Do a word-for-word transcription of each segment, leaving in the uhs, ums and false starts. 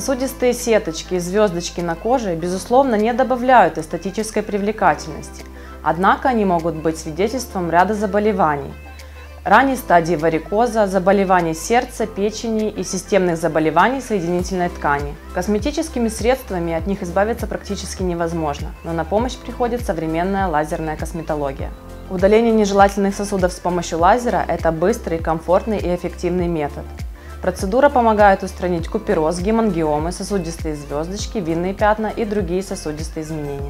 Сосудистые сеточки и звездочки на коже, безусловно, не добавляют эстетической привлекательности, однако они могут быть свидетельством ряда заболеваний, ранней стадии варикоза, заболеваний сердца, печени и системных заболеваний соединительной ткани. Косметическими средствами от них избавиться практически невозможно, но на помощь приходит современная лазерная косметология. Удаление нежелательных сосудов с помощью лазера – это быстрый, комфортный и эффективный метод. Процедура помогает устранить купероз, гемангиомы, сосудистые звездочки, винные пятна и другие сосудистые изменения.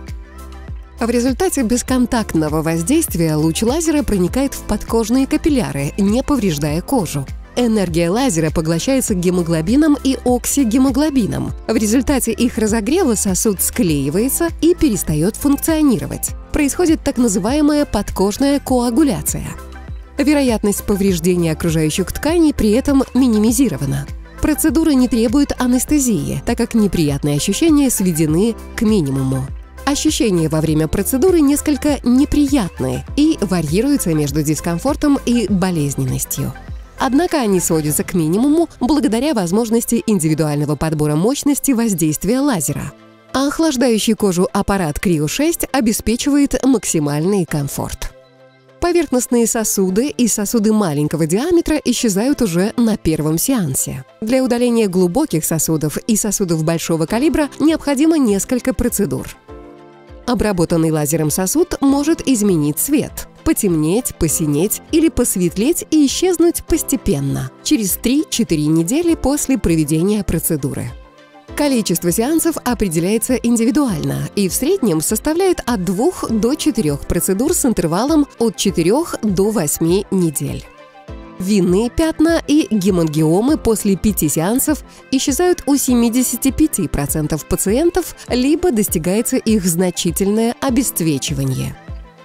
В результате бесконтактного воздействия луч лазера проникает в подкожные капилляры, не повреждая кожу. Энергия лазера поглощается гемоглобином и оксигемоглобином. В результате их разогрева сосуд склеивается и перестает функционировать. Происходит так называемая подкожная коагуляция. Вероятность повреждения окружающих тканей при этом минимизирована. Процедура не требует анестезии, так как неприятные ощущения сведены к минимуму. Ощущения во время процедуры несколько неприятные и варьируются между дискомфортом и болезненностью. Однако они сводятся к минимуму благодаря возможности индивидуального подбора мощности воздействия лазера. А охлаждающий кожу аппарат Крио шесть обеспечивает максимальный комфорт. Поверхностные сосуды и сосуды маленького диаметра исчезают уже на первом сеансе. Для удаления глубоких сосудов и сосудов большого калибра необходимо несколько процедур. Обработанный лазером сосуд может изменить цвет, потемнеть, посинеть или посветлеть и исчезнуть постепенно, через три-четыре недели после проведения процедуры. Количество сеансов определяется индивидуально и в среднем составляет от двух до четырёх процедур с интервалом от четырёх до восьми недель. Винные пятна и гемангиомы после пяти сеансов исчезают у семидесяти пяти процентов пациентов, либо достигается их значительное обесцвечивание.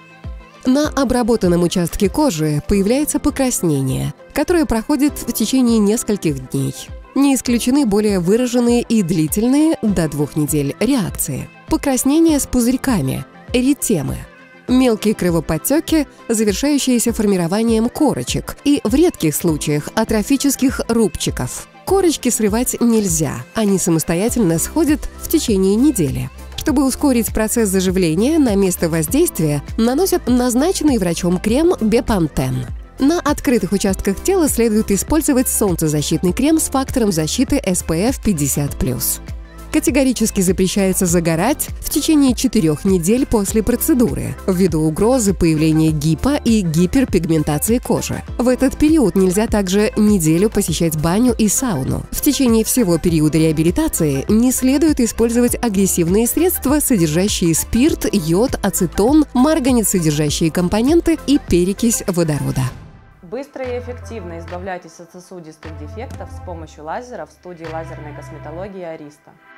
На обработанном участке кожи появляется покраснение, которое проходит в течение нескольких дней. Не исключены более выраженные и длительные, до двух недель, реакции. Покраснения с пузырьками, эритемы. Мелкие кровоподтеки, завершающиеся формированием корочек и, в редких случаях, атрофических рубчиков. Корочки срывать нельзя, они самостоятельно сходят в течение недели. Чтобы ускорить процесс заживления, на место воздействия наносят назначенный врачом крем Бепантен. На открытых участках тела следует использовать солнцезащитный крем с фактором защиты эс пэ эф пятьдесят плюс. Категорически запрещается загорать в течение четырёх недель после процедуры, ввиду угрозы появления гипо- и гиперпигментации кожи. В этот период нельзя также неделю посещать баню и сауну. В течение всего периода реабилитации не следует использовать агрессивные средства, содержащие спирт, йод, ацетон, марганец, содержащие компоненты и перекись водорода. Быстро и эффективно избавляйтесь от сосудистых дефектов с помощью лазера в студии лазерной косметологии Ариста.